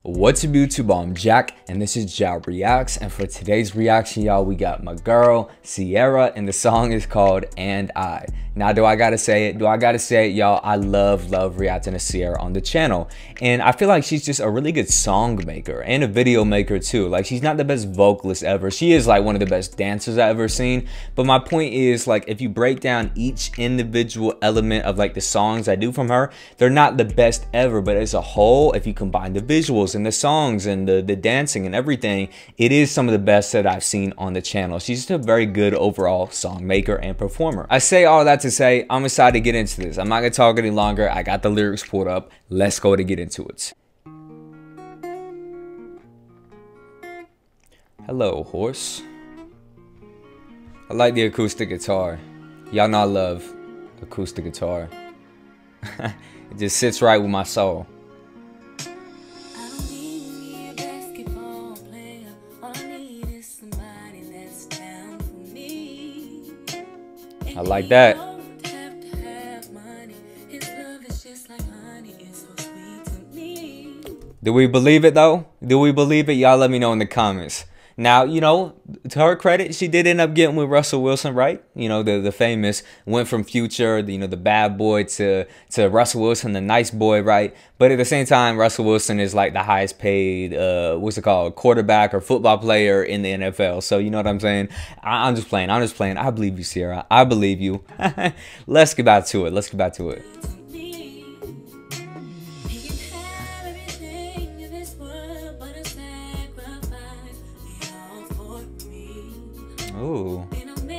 What's up YouTube, I'm Jack and this is Ciara Reacts, and for today's reaction, y'all, we got my girl Ciara and the song is called And I. Now, do I gotta say it? Y'all, I love reacting to Ciara on the channel, and I feel like she's just a really good song maker and a video maker too. Like, she's not the best vocalist ever. She is like one of the best dancers I've ever seen, but my point is, like, if you break down each individual element of like the songs I do from her, they're not the best ever, but as a whole, if you combine the visuals and the songs and the dancing and everything, it is some of the best that I've seen on the channel. She's just a very good overall song maker and performer. I say all that to say I'm excited to get into this. I'm not gonna talk any longer. I got the lyrics pulled up. Let's go to get into it. Hello, horse. I like the acoustic guitar. Y'all know I love acoustic guitar. It just sits right with my soul. I like that. Do we believe it though? Do we believe it? Y'all let me know in the comments. Now, you know, to her credit, she did end up getting with Russell Wilson, right? You know, the famous, went from Future, you know, the bad boy to Russell Wilson, the nice boy, right? But at the same time, Russell Wilson is like the highest paid, what's it called, quarterback or football player in the NFL. So, you know what I'm saying? I'm just playing. I believe you, Ciara. I believe you. Let's get back to it. Ooh.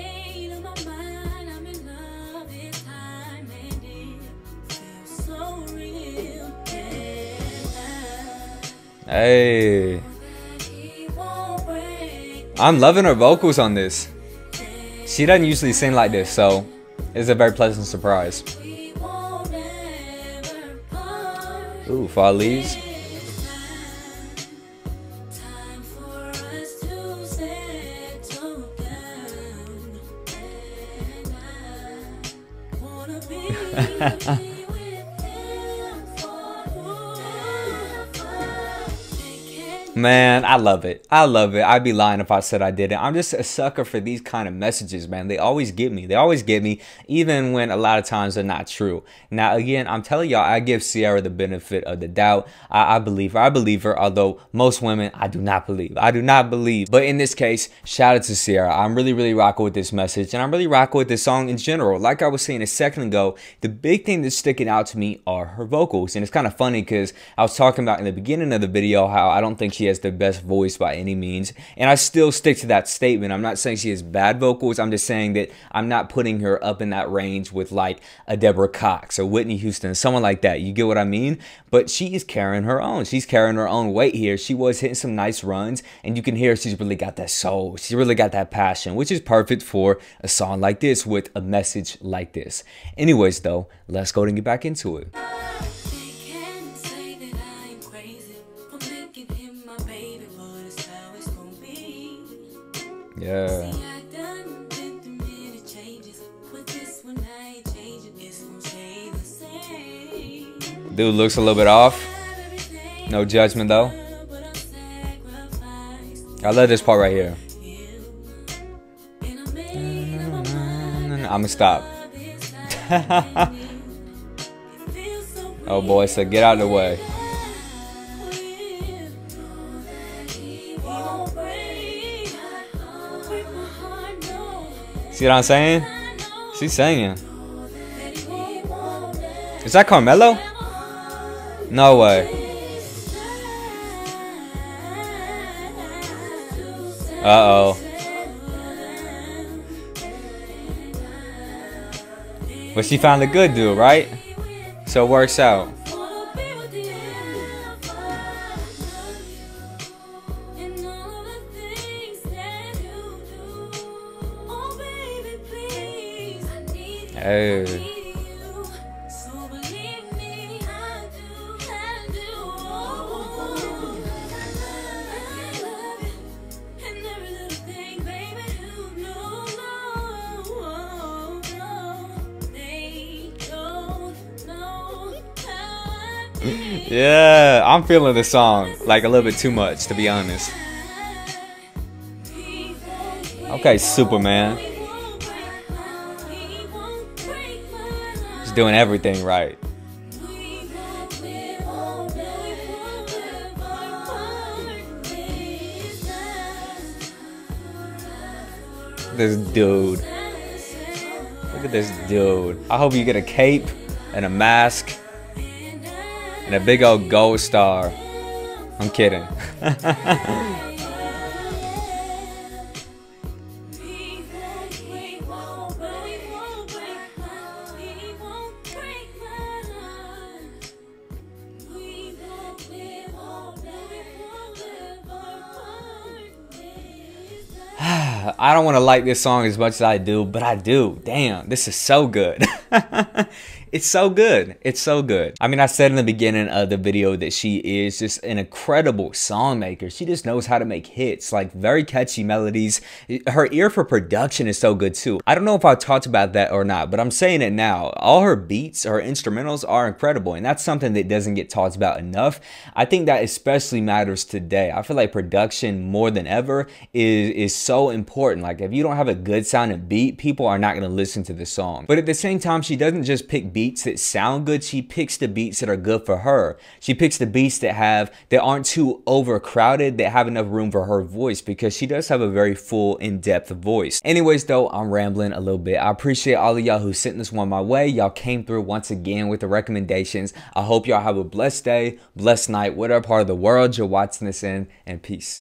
Hey. I'm loving her vocals on this. She doesn't usually sing like this, so it's a very pleasant surprise. Ooh, fall leaves. Man, I love it. I'd be lying if I said I didn't. I'm just a sucker for these kind of messages, man. They always get me. Even when a lot of times they're not true. Now, again, I'm telling y'all, I give Ciara the benefit of the doubt. I believe her, although most women, I do not believe. But in this case, shout out to Ciara. I'm really rocking with this message, and I'm really rocking with this song in general. Like I was saying a second ago, the big thing that's sticking out to me are her vocals. And it's kind of funny because I was talking about in the beginning of the video how I don't think she has the best voice by any means, and I still stick to that statement. I'm not saying she has bad vocals. I'm just saying that I'm not putting her up in that range with like a Deborah Cox or Whitney Houston, someone like that. You get what I mean? But she is carrying her own. She's carrying her own weight here. She was hitting some nice runs, and you can hear she's really got that soul. She's really got that passion, which is perfect for a song like this with a message like this. Anyways, though, let's go and get back into it. Yeah. Dude looks a little bit off. No judgment though. I love this part right here. I'ma stop. Oh boy, so get out of the way. See what I'm saying? She's singing. Is that Carmelo? No way. Uh-oh. But she found a good dude, right? So it works out. Hey. Yeah, I'm feeling the song like a little bit too much, to be honest. Okay, Superman. He's doing everything right. This dude. Look at this dude. I hope you get a cape and a mask and a big old gold star. I'm kidding. I don't want to like this song as much as I do, but I do. Damn, this is so good. It's so good. It's so good. I mean, I said in the beginning of the video that she is just an incredible song maker. She just knows how to make hits, like very catchy melodies. Her ear for production is so good too. I don't know if I talked about that or not, but I'm saying it now. All her beats, her instrumentals are incredible, and that's something that doesn't get talked about enough. I think that especially matters today. I feel like production more than ever is so important. Like if you don't have a good sounding beat, people are not going to listen to the song. But at the same time, she doesn't just pick beats that sound good. She picks the beats that are good for her. She picks the beats that aren't too overcrowded, that have enough room for her voice, because she does have a very full, in-depth voice. Anyways though, I'm rambling a little bit. I appreciate all of y'all who sent this one my way. Y'all came through once again with the recommendations. I hope y'all have a blessed day, blessed night, whatever part of the world you're watching this in, and peace.